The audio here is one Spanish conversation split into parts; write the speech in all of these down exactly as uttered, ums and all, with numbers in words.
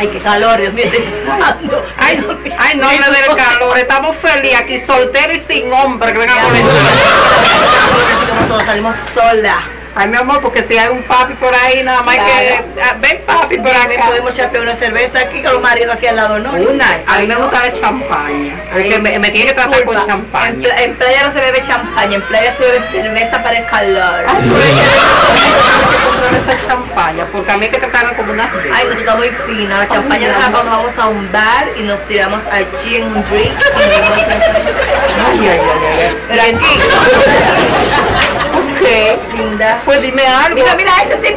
Ay, qué calor, Dios mío, estoy sudando. Ay, no, ay, no, no del calor, estamos felices aquí, solteros y sin hombre, que vengan a molestar. Nosotros salimos sola. Ay, mi amor, porque si hay un papi por ahí, nada más Claro. que... ah, ven papi por También acá. podemos chapear una cerveza aquí con los maridos aquí al lado, ¿no? Una, a mí me no. gusta la champaña. Ay, Es que me, me tiene que tratar disculpa, con En, champaña. pla- en playa no se bebe champaña, en playa se bebe cerveza para el calor. Ay, pero ella no comprar esa champaña, porque a mí es que trataron como una... Ay, no, tú estás muy fina. La champaña es cuando vamos a un bar y nos tiramos allí en un drink. Y nos vamos a- Ay, ay, ay, ay. Pero aquí, ¿Qué? linda. Pues dime algo. Mira, mira ese tipo.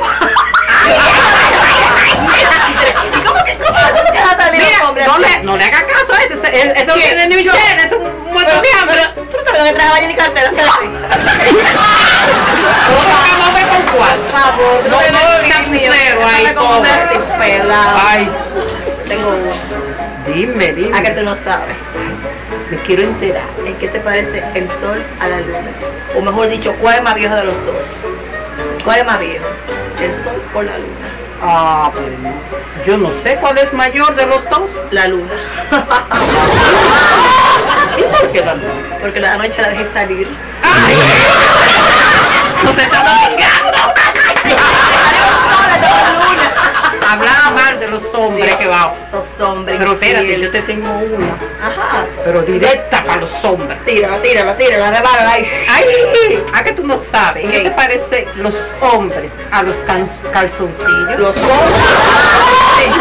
¿Y cómo que cómo te dejas salir Mira, los hombres no así? le, no le haga caso a ese, ese- ese- eso no ¿Quién? tiene ni Yo. Michelle, es un muerto de hambre. Pero tú no te ves que traje baño ni cartera, ¿sabes? Vamos a ver con cuál. Por favor, No, me no, ves chapucero mío, ahí no me como todo. una sin pelado. Ay, Tengo uno. dime, dime. A que tú no sabes. Me quiero enterar. ¿En qué se parece el sol a la luna? O mejor dicho, ¿cuál es más viejo de los dos? ¿Cuál es más viejo? ¿El sol o la luna? Ah, pues no. Yo no sé cuál es mayor de los dos. La luna. ¿Y por qué la luna? Porque la noche la dejé salir. ¡Ay! ¡Nos estamos picando! Hablaba mal de los hombres Sí. que va. Sos hombres. Pero espérate, yo infieles. te tengo una. Ajá. Pero directa para los hombres. Tírala, tírala, tírala, rebárala ahí. Ay, ¿a que tú no sabes? ¿En qué ¿Qué? te parece los hombres a los can- calzoncillos? Los hombres.